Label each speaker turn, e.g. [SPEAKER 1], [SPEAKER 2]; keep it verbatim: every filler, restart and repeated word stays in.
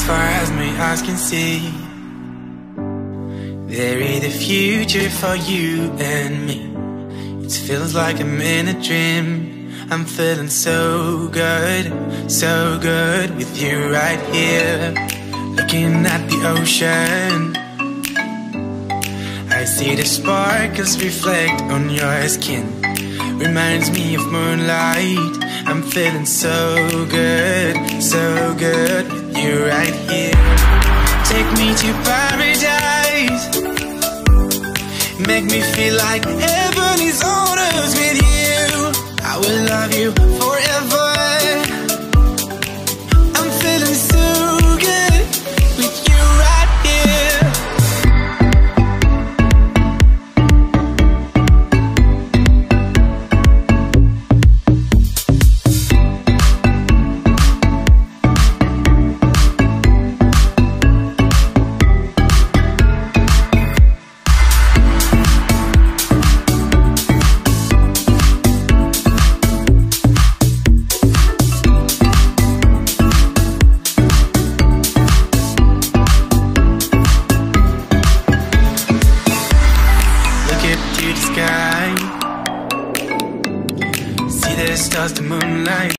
[SPEAKER 1] far as my eyes can see, there is a future for you and me. It feels like I'm in a dream. I'm feeling so good, so good with you right here. Looking at the ocean, I see the sparkles reflect on your skin. Reminds me of moonlight. I'm feeling so good, so good with you right here. Take me to paradise, make me feel like heaven is on earth with you. I will love you forever. I'm feeling so good with you right here. To the sky, see the stars, the moonlight.